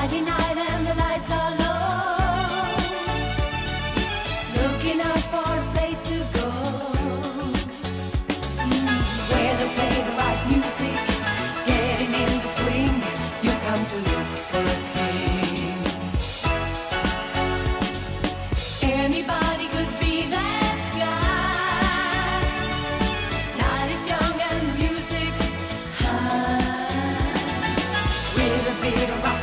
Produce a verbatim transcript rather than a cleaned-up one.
Friday night and the lights are low, looking out for a place to go, mm, where they play the right music, getting in the swing. You come to look for a king. Anybody could be that guy. Night is young and the music's high, with a bit of